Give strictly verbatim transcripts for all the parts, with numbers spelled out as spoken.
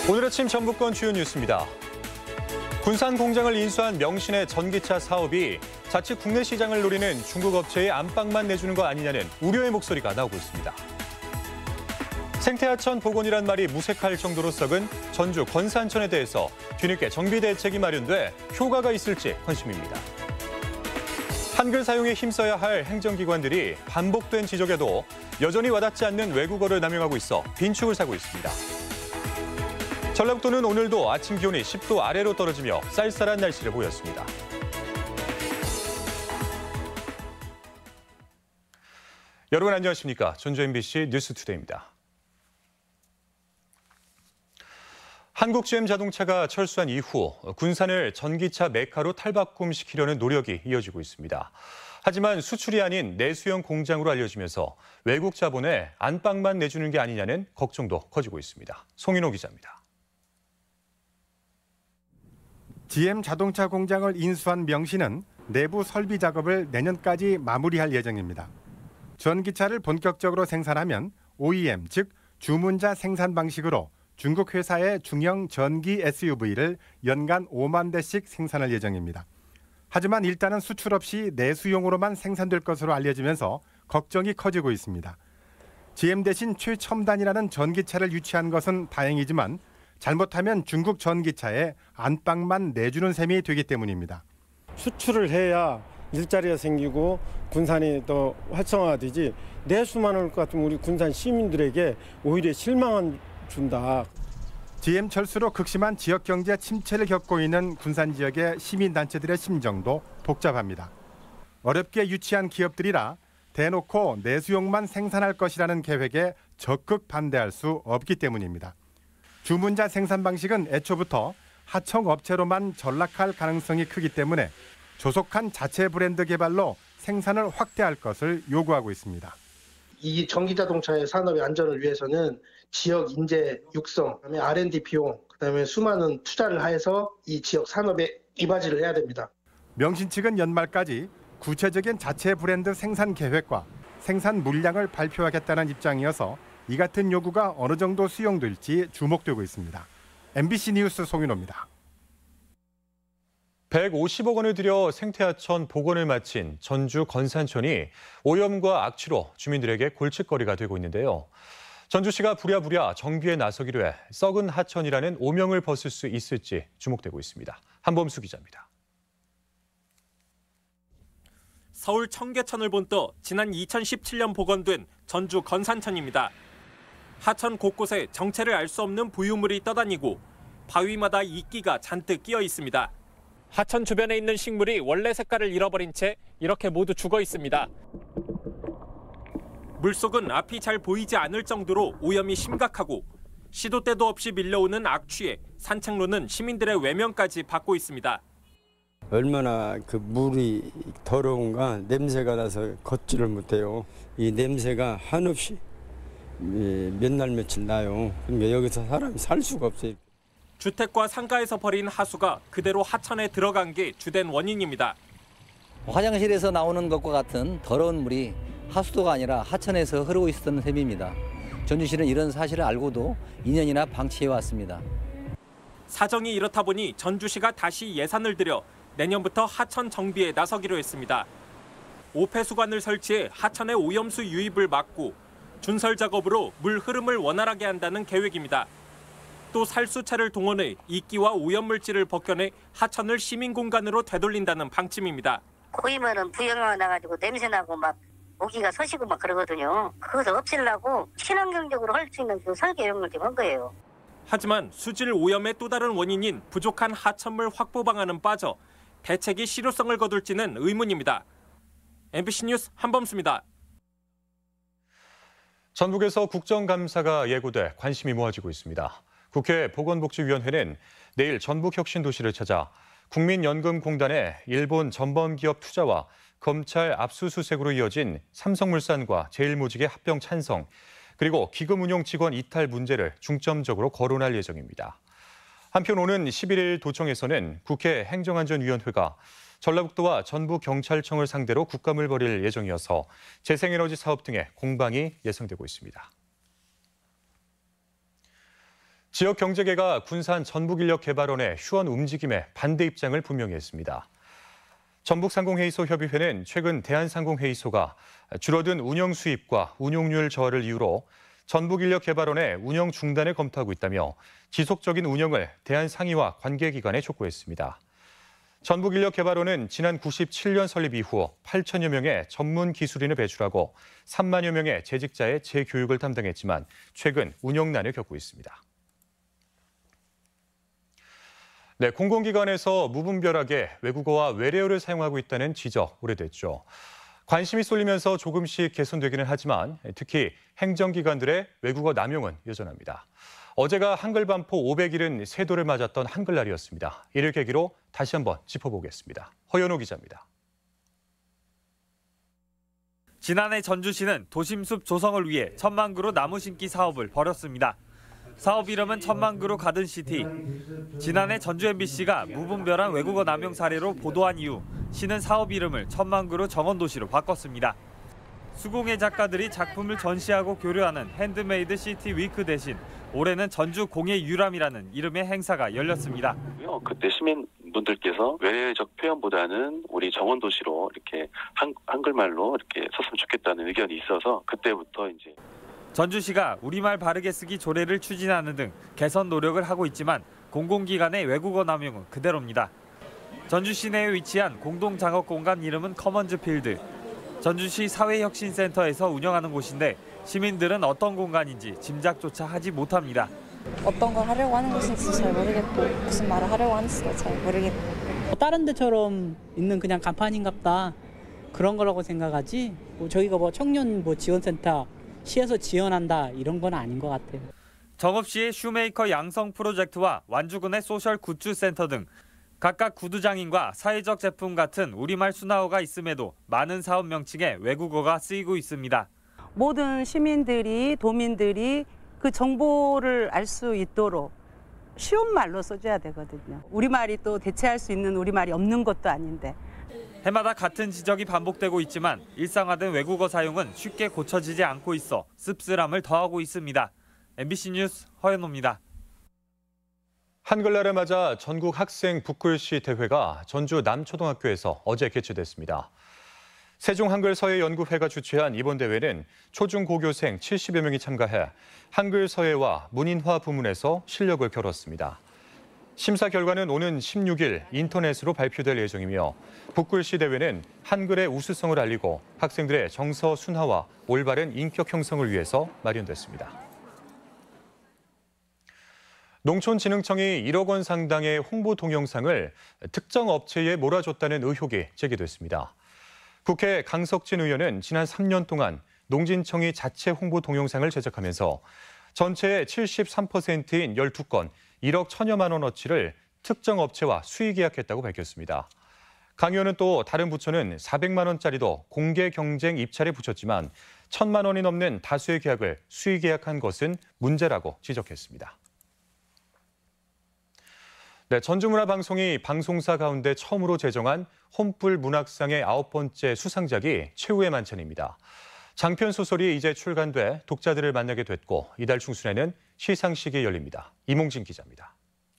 오늘 아침 전북권 주요 뉴스입니다. 군산 공장을 인수한 명신의 전기차 사업이 자칫 국내 시장을 노리는 중국 업체의 안방만 내주는 거 아니냐는 우려의 목소리가 나오고 있습니다. 생태하천 복원이란 말이 무색할 정도로 썩은 전주 권산천에 대해서 뒤늦게 정비 대책이 마련돼 효과가 있을지 관심입니다. 한글 사용에 힘써야 할 행정기관들이 반복된 지적에도 여전히 와닿지 않는 외국어를 남용하고 있어 빈축을 사고 있습니다. 전라북도는 오늘도 아침 기온이 십 도 아래로 떨어지며 쌀쌀한 날씨를 보였습니다. 여러분 안녕하십니까? 전주 엠비씨 뉴스투데이입니다. 한국지엠 자동차가 철수한 이후 군산을 전기차 메카로 탈바꿈시키려는 노력이 이어지고 있습니다. 하지만 수출이 아닌 내수형 공장으로 알려지면서 외국 자본에 안방만 내주는 게 아니냐는 걱정도 커지고 있습니다. 송인호 기자입니다. 지엠 자동차 공장을 인수한 명신은 내부 설비 작업을 내년까지 마무리할 예정입니다. 전기차를 본격적으로 생산하면 오이엠, 즉 주문자 생산 방식으로 중국 회사의 중형 전기 에스유브이를 연간 오만 대씩 생산할 예정입니다. 하지만 일단은 수출 없이 내수용으로만 생산될 것으로 알려지면서 걱정이 커지고 있습니다. 지엠 대신 최첨단이라는 전기차를 유치한 것은 다행이지만 잘못하면 중국 전기차에 안방만 내주는 셈이 되기 때문입니다. 수출을 해야 일자리가 생기고 군산이 더 활성화되지 내수만 할 것 같으면 우리 군산 시민들에게 오히려 실망을 준다. 지엠 철수로 극심한 지역 경제 침체를 겪고 있는 군산 지역의 시민단체들의 심정도 복잡합니다. 어렵게 유치한 기업들이라 대놓고 내수용만 생산할 것이라는 계획에 적극 반대할 수 없기 때문입니다. 주문자 생산 방식은 애초부터 하청 업체로만 전락할 가능성이 크기 때문에 조속한 자체 브랜드 개발로 생산을 확대할 것을 요구하고 있습니다. 이 전기자동차의 산업의 안전을 위해서는 지역 인재 육성, 그다음에 알앤디 비용, 그다음에 수많은 투자를 해서 이 지역 산업에 이바지를 해야 됩니다. 명신 측은 연말까지 구체적인 자체 브랜드 생산 계획과 생산 물량을 발표하겠다는 입장이어서 이 같은 요구가 어느 정도 수용될지 주목되고 있습니다. 엠비씨 뉴스 송윤호입니다. 백오십억 원을 들여 생태하천 복원을 마친 전주 건산천이 오염과 악취로 주민들에게 골칫거리가 되고 있는데요. 전주시가 부랴부랴 정비에 나서기로 해 썩은 하천이라는 오명을 벗을 수 있을지 주목되고 있습니다. 한범수 기자입니다. 서울 청계천을 본떠 지난 이천십칠 년 복원된 전주 건산천입니다. 하천 곳곳에 정체를 알 수 없는 부유물이 떠다니고 바위마다 이끼가 잔뜩 끼어 있습니다. 하천 주변에 있는 식물이 원래 색깔을 잃어버린 채 이렇게 모두 죽어 있습니다. 물속은 앞이 잘 보이지 않을 정도로 오염이 심각하고 시도 때도 없이 밀려오는 악취에 산책로는 시민들의 외면까지 받고 있습니다. 얼마나 그 물이 더러운가 냄새가 나서 걷지를 못해요. 이 냄새가 한없이 몇 날 며칠 나요. 그러니까 여기서 사람이 살 수가 없어요. 주택과 상가에서 버린 하수가 그대로 하천에 들어간 게 주된 원인입니다. 화장실에서 나오는 것과 같은 더러운 물이 하수도가 아니라 하천에서 흐르고 있었던 셈입니다. 전주시는 이런 사실을 알고도 이 년이나 방치해왔습니다. 사정이 이렇다 보니 전주시가 다시 예산을 들여 내년부터 하천 정비에 나서기로 했습니다. 오폐수관을 설치해 하천의 오염수 유입을 막고 준설 작업으로 물 흐름을 원활하게 한다는 계획입니다. 또 살수차를 동원해 이끼와 오염물질을 벗겨내 하천을 시민공간으로 되돌린다는 방침입니다. 고이면은 부영향 나가지고 냄새 나고 막 모기가 서시고 막 그러거든요. 그것을 없애려고 친환경적으로 할 수 있는 그 설계 용을 좀 한 거예요. 하지만 수질 오염의 또 다른 원인인 부족한 하천물 확보 방안은 빠져 대책이 실효성을 거둘지는 의문입니다. 엠비씨 뉴스 한범수입니다. 전북에서 국정감사가 예고돼 관심이 모아지고 있습니다. 국회 보건복지위원회는 내일 전북혁신도시를 찾아 국민연금공단의 일본 전범기업 투자와 검찰 압수수색으로 이어진 삼성물산과 제일모직의 합병 찬성, 그리고 기금 운용 직원 이탈 문제를 중점적으로 거론할 예정입니다. 한편 오는 십일 일 도청에서는 국회 행정안전위원회가 전라북도와 전북경찰청을 상대로 국감을 벌일 예정이어서 재생에너지 사업 등의 공방이 예상되고 있습니다. 지역 경제계가 군산 전북인력개발원의 휴원 움직임에 반대 입장을 분명히 했습니다. 전북상공회의소협의회는 최근 대한상공회의소가 줄어든 운영 수입과 운용률 저하를 이유로 전북인력개발원의 운영 중단을 검토하고 있다며 지속적인 운영을 대한상의와 관계기관에 촉구했습니다. 전북인력개발원은 지난 구십칠 년 설립 이후 팔천여 명의 전문 기술인을 배출하고 삼만여 명의 재직자의 재교육을 담당했지만 최근 운영난을 겪고 있습니다. 네, 공공기관에서 무분별하게 외국어와 외래어를 사용하고 있다는 지적 오래됐죠. 관심이 쏠리면서 조금씩 개선되기는 하지만 특히 행정기관들의 외국어 남용은 여전합니다. 어제가 한글 반포 오백 일은 세도를 맞았던 한글날이었습니다. 이를 계기로 다시 한번 짚어보겠습니다. 허연호 기자입니다. 지난해 전주시는 도심숲 조성을 위해 천만 그루 나무 심기 사업을 벌였습니다. 사업 이름은 천만 그루 가든시티. 지난해 전주 엠비씨가 무분별한 외국어 남용 사례로 보도한 이후 시는 사업 이름을 천만 그루 정원도시로 바꿨습니다. 수공예 작가들이 작품을 전시하고 교류하는 핸드메이드 시티 위크 대신 올해는 전주 공예 유람이라는 이름의 행사가 열렸습니다. 그때 시민분들께서 외래적 표현보다는 우리 정원도시로 이렇게 한, 한글말로 이렇게 썼으면 좋겠다는 의견이 있어서 그때부터 이제 전주시가 우리말 바르게 쓰기 조례를 추진하는 등 개선 노력을 하고 있지만 공공기관의 외국어 남용은 그대로입니다. 전주시 내에 위치한 공동작업공간 이름은 커먼즈필드. 전주시 사회혁신센터에서 운영하는 곳인데 시민들은 어떤 공간인지 짐작조차 하지 못합니다. 어떤 걸 하려고 하는 것인지도 잘 모르겠고 무슨 말을 하려고 하는지도 잘 모르겠고. 다른 데처럼 있는 그냥 간판인갑다 그런 거라고 생각하지 뭐 저희가 뭐 청년 뭐 지원센터 시에서 지원한다 이런 건 아닌 것 같아요. 정읍시의 슈메이커 양성 프로젝트와 완주군의 소셜 굿즈 센터 등 각각 구두장인과 사회적 제품 같은 우리말 순화어가 있음에도 많은 사업 명칭에 외국어가 쓰이고 있습니다. 모든 시민들이 도민들이 그 정보를 알 수 있도록 쉬운 말로 써줘야 되거든요. 우리말이 또 대체할 수 있는 우리말이 없는 것도 아닌데. 해마다 같은 지적이 반복되고 있지만 일상화된 외국어 사용은 쉽게 고쳐지지 않고 있어 씁쓸함을 더하고 있습니다. 엠비씨 뉴스 허연호입니다. 한글날을 맞아 전국 학생 붓글씨 대회가 전주 남초등학교에서 어제 개최됐습니다. 세종 한글 서예 연구회가 주최한 이번 대회는 초중고교생 칠십여 명이 참가해 한글 서예와 문인화 부문에서 실력을 겨뤘습니다. 심사 결과는 오는 십육 일 인터넷으로 발표될 예정이며 붓글씨 대회는 한글의 우수성을 알리고 학생들의 정서 순화와 올바른 인격 형성을 위해서 마련됐습니다. 농촌진흥청이 일억 원 상당의 홍보 동영상을 특정 업체에 몰아줬다는 의혹이 제기됐습니다. 국회 강석진 의원은 지난 삼 년 동안 농진청이 자체 홍보 동영상을 제작하면서 전체의 칠십삼 퍼센트인 열두 건 일억 천여만 원어치를 특정 업체와 수의 계약했다고 밝혔습니다. 강 의원은 또 다른 부처는 사백만 원짜리도 공개 경쟁 입찰에 붙였지만 천만 원이 넘는 다수의 계약을 수의 계약한 것은 문제라고 지적했습니다. 네, 전주문화방송이 방송사 가운데 처음으로 제정한 혼불 문학상의 아홉 번째 수상작이 최후의 만찬입니다. 장편 소설이 이제 출간돼 독자들을 만나게 됐고 이달 중순에는 시상식이 열립니다. 이몽진 기자입니다.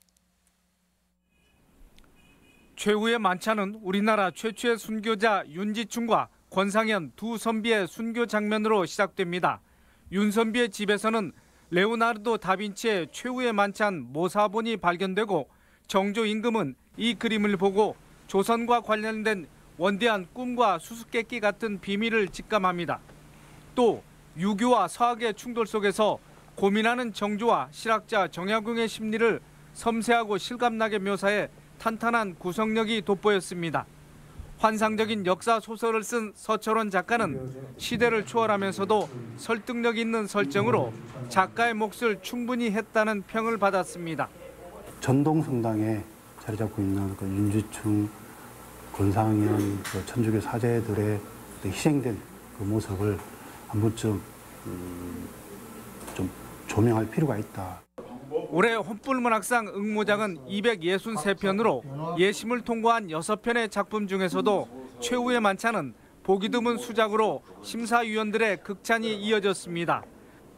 최후의 만찬은 우리나라 최초의 순교자 윤지충과 권상현 두 선비의 순교 장면으로 시작됩니다. 윤 선비의 집에서는 레오나르도 다빈치의 최후의 만찬 모사본이 발견되고 정조 임금은 이 그림을 보고 조선과 관련된 원대한 꿈과 수수께끼 같은 비밀을 직감합니다. 또 유교와 서학의 충돌 속에서 고민하는 정조와 실학자 정약용의 심리를 섬세하고 실감나게 묘사해 탄탄한 구성력이 돋보였습니다. 환상적인 역사 소설을 쓴 서철원 작가는 시대를 초월하면서도 설득력 있는 설정으로 작가의 몫을 충분히 했다는 평을 받았습니다. 전동성당에 자리 잡고 있는 그 윤지충, 권상현, 그 천주교 사제들의 희생된 그 모습을 한 번쯤 음, 좀 조명할 필요가 있다. 올해 혼불문학상 응모작은 이백육십삼 편으로 예심을 통과한 여섯 편의 작품 중에서도 최후의 만찬은 보기 드문 수작으로 심사위원들의 극찬이 이어졌습니다.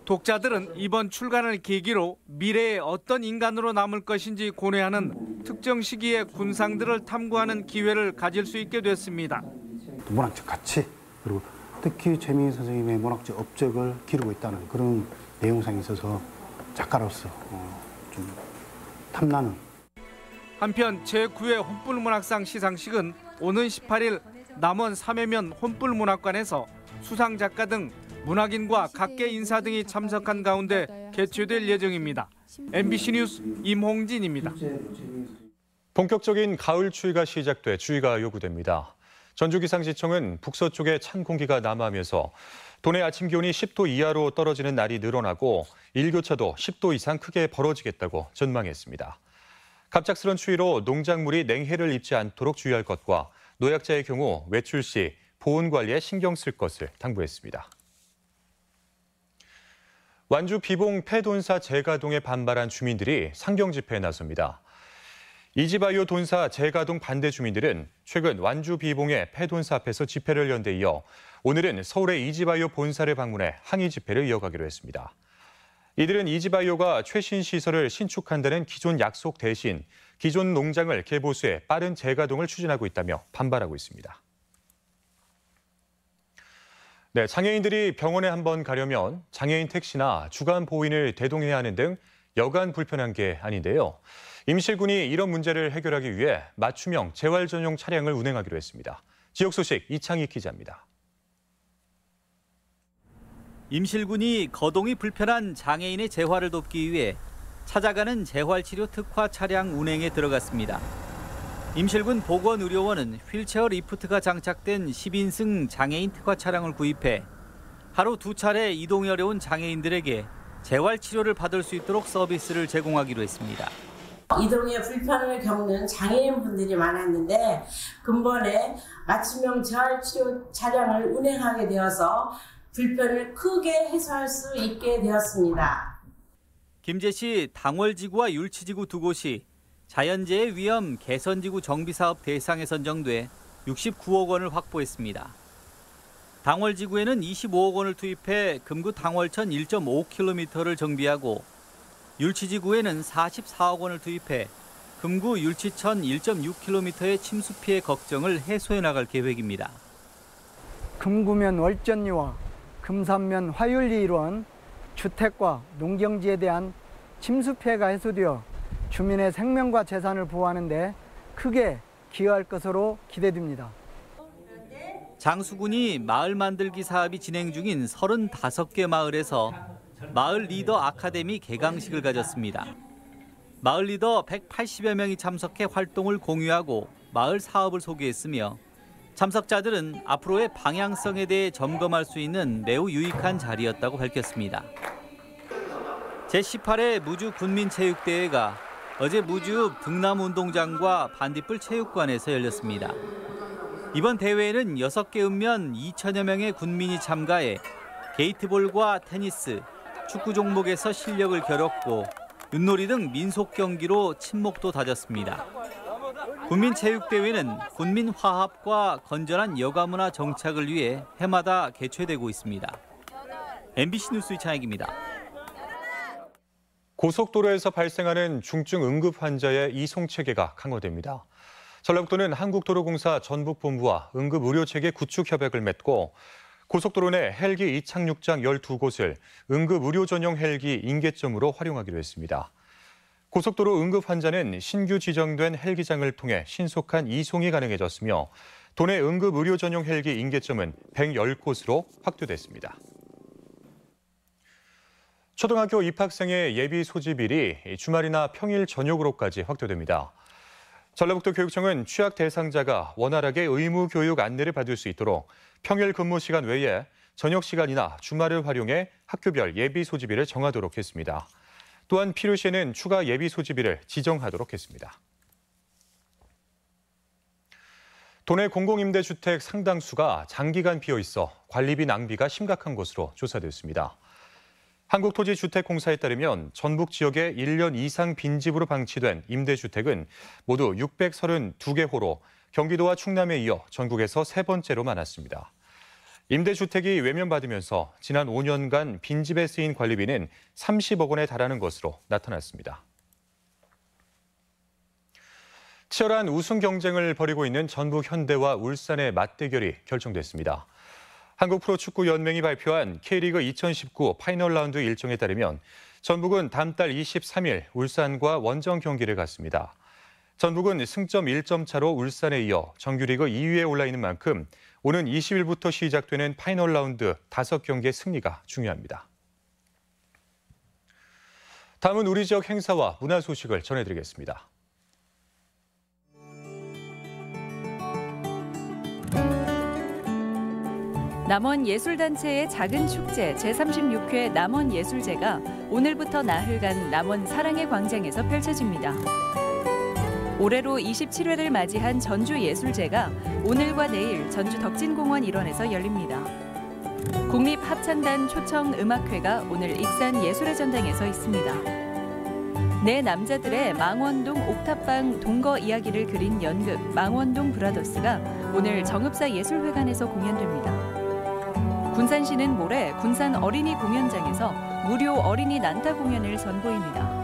독자들은 이번 출간을 계기로 미래에 어떤 인간으로 남을 것인지 고뇌하는 특정 시기의 군상들을 탐구하는 기회를 가질 수 있게 됐습니다. 문학적 가치, 그리고 특히 최민희 선생님의 문학적 업적을 기르고 있다는 그런 내용상에 있어서 작가로서 좀 탐나는. 한편 제구 회 혼불문학상 시상식은 오는 십팔 일 남원 삼해면 혼불문학관에서 수상 작가 등 문학인과 각계 인사 등이 참석한 가운데 개최될 예정입니다. 엠비씨 뉴스 임홍진입니다. 본격적인 가을 추위가 시작돼 주의가 요구됩니다. 전주기상지청은 북서쪽에 찬 공기가 남하하면서 도내 아침 기온이 십 도 이하로 떨어지는 날이 늘어나고 일교차도 십 도 이상 크게 벌어지겠다고 전망했습니다. 갑작스런 추위로 농작물이 냉해를 입지 않도록 주의할 것과 노약자의 경우 외출 시 보온 관리에 신경 쓸 것을 당부했습니다. 완주 비봉 폐돈사 재가동에 반발한 주민들이 상경 집회에 나섭니다. 이지바이오 돈사 재가동 반대 주민들은 최근 완주 비봉의 폐돈사 앞에서 집회를 연 데 이어 오늘은 서울의 이지바이오 본사를 방문해 항의 집회를 이어가기로 했습니다. 이들은 이지바이오가 최신 시설을 신축한다는 기존 약속 대신 기존 농장을 개보수해 빠른 재가동을 추진하고 있다며 반발하고 있습니다. 네, 장애인들이 병원에 한번 가려면 장애인 택시나 주간 보호인을 대동해야 하는 등 여간 불편한 게 아닌데요. 임실군이 이런 문제를 해결하기 위해 맞춤형 재활 전용 차량을 운행하기로 했습니다. 지역 소식 이창희 기자입니다. 임실군이 거동이 불편한 장애인의 재활을 돕기 위해 찾아가는 재활치료 특화 차량 운행에 들어갔습니다. 임실군 보건의료원은 휠체어 리프트가 장착된 십 인승 장애인 특화 차량을 구입해 하루 두 차례 이동이 어려운 장애인들에게 재활치료를 받을 수 있도록 서비스를 제공하기로 했습니다. 이동에 불편을 겪는 장애인분들이 많았는데 근본에 맞춤형 재활치료 차량을 운행하게 되어서 불편을 크게 해소할 수 있게 되었습니다. 김제시 당월지구와 율치지구 두 곳이 자연재해 위험 개선지구 정비사업 대상에 선정돼 육십구억 원을 확보했습니다. 당월지구에는 이십오억 원을 투입해 금구 당월천 일 점 오 킬로미터를 정비하고 율치지구에는 사십사억 원을 투입해 금구 율치천 일 점 육 킬로미터의 침수 피해 걱정을 해소해 나갈 계획입니다. 금구면 월전리와 금산면 화율리 이루한 주택과 농경지에 대한 침수 피해가 해소되어 주민의 생명과 재산을 보호하는 데 크게 기여할 것으로 기대됩니다. 장수군이 마을 만들기 사업이 진행 중인 서른다섯 개 마을에서 마을 리더 아카데미 개강식을 가졌습니다. 마을 리더 백팔십여 명이 참석해 활동을 공유하고 마을 사업을 소개했으며 참석자들은 앞으로의 방향성에 대해 점검할 수 있는 매우 유익한 자리였다고 밝혔습니다. 제십팔 회 무주 군민체육대회가 어제 무주 등남운동장과 반딧불 체육관에서 열렸습니다. 이번 대회에는 여섯 개 읍면 이천여 명의 군민이 참가해 게이트볼과 테니스, 축구 종목에서 실력을 겨뤘고 윷놀이 등 민속 경기로 친목도 다졌습니다. 군민체육대회는 군민 화합과 건전한 여가문화 정착을 위해 해마다 개최되고 있습니다. 엠비씨 뉴스 이창익입니다. 고속도로에서 발생하는 중증 응급 환자의 이송 체계가 강화됩니다. 전라북도는 한국도로공사 전북본부와 응급의료체계 구축 협약을 맺고 고속도로 내 헬기 이착륙장 열두 곳을 응급의료 전용 헬기 인계점으로 활용하기로 했습니다. 고속도로 응급 환자는 신규 지정된 헬기장을 통해 신속한 이송이 가능해졌으며 도내 응급의료 전용 헬기 인계점은 백십 곳으로 확대됐습니다. 초등학교 입학생의 예비 소집일이 주말이나 평일 저녁으로까지 확대됩니다. 전라북도 교육청은 취약 대상자가 원활하게 의무 교육 안내를 받을 수 있도록 평일 근무 시간 외에 저녁 시간이나 주말을 활용해 학교별 예비 소집일을 정하도록 했습니다. 또한 필요시에는 추가 예비 소집일을 지정하도록 했습니다. 도내 공공임대주택 상당수가 장기간 비어 있어 관리비 낭비가 심각한 것으로 조사됐습니다. 한국토지주택공사에 따르면 전북 지역에 일 년 이상 빈집으로 방치된 임대주택은 모두 육백삼십이 개 호로 경기도와 충남에 이어 전국에서 세 번째로 많았습니다. 임대주택이 외면받으면서 지난 오 년간 빈집에 쓰인 관리비는 삼십억 원에 달하는 것으로 나타났습니다. 치열한 우승 경쟁을 벌이고 있는 전북 현대와 울산의 맞대결이 결정됐습니다. 한국프로축구연맹이 발표한 K리그 이천십구 파이널 라운드 일정에 따르면 전북은 다음 달 이십삼 일 울산과 원정 경기를 갖습니다. 전북은 승점 일 점 차로 울산에 이어 정규리그 이 위에 올라 있는 만큼 오는 이십 일부터 시작되는 파이널 라운드 다섯 경기의 승리가 중요합니다. 다음은 우리 지역 행사와 문화 소식을 전해드리겠습니다. 남원예술단체의 작은 축제 제삼십육 회 남원예술제가 오늘부터 나흘간 남원 사랑의 광장에서 펼쳐집니다. 올해로 이십칠 회를 맞이한 전주예술제가 오늘과 내일 전주 덕진공원 일원에서 열립니다. 국립합창단 초청음악회가 오늘 익산 예술의 전당에 서 있습니다. 네 남자들의 망원동 옥탑방 동거 이야기를 그린 연극 망원동 브라더스가 오늘 정읍사 예술회관에서 공연됩니다. 군산시는 모레 군산 어린이 공연장에서 무료 어린이 난타 공연을 선보입니다.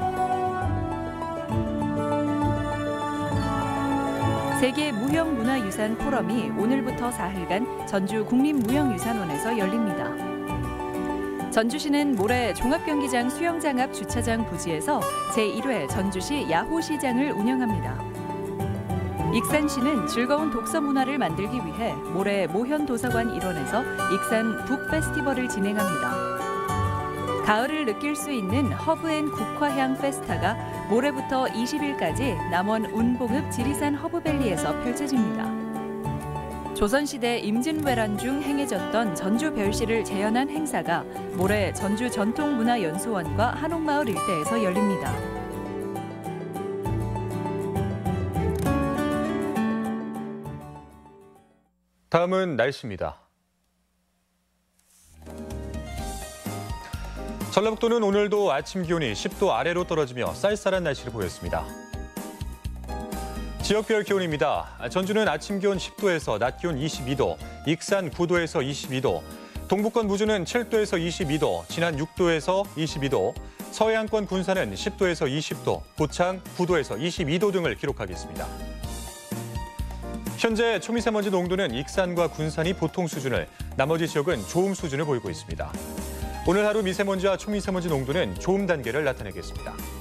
세계 무형문화유산 포럼이 오늘부터 사흘간 전주 국립무형유산원에서 열립니다. 전주시는 모레 종합경기장 수영장 앞 주차장 부지에서 제일 회 전주시 야호시장을 운영합니다. 익산시는 즐거운 독서 문화를 만들기 위해 모레 모현도서관 일원에서 익산 북페스티벌을 진행합니다. 가을을 느낄 수 있는 허브앤 국화향 페스타가 모레부터 이십 일까지 남원 운봉읍 지리산 허브밸리에서 펼쳐집니다. 조선시대 임진왜란 중 행해졌던 전주 별시를 재현한 행사가 모레 전주 전통문화연수원과 한옥마을 일대에서 열립니다. 다음은 날씨입니다. 전라북도는 오늘도 아침 기온이 십 도 아래로 떨어지며 쌀쌀한 날씨를 보였습니다. 지역별 기온입니다. 전주는 아침 기온 십 도에서 낮 기온 이십이 도, 익산 구 도에서 이십이 도, 동북권 무주는 칠 도에서 이십이 도, 진안 육 도에서 이십이 도, 서해안권 군산은 십 도에서 이십 도, 고창 구 도에서 이십이 도 등을 기록하겠습니다. 현재 초미세먼지 농도는 익산과 군산이 보통 수준을, 나머지 지역은 좋음 수준을 보이고 있습니다. 오늘 하루 미세먼지와 초미세먼지 농도는 좋음 단계를 나타내겠습니다.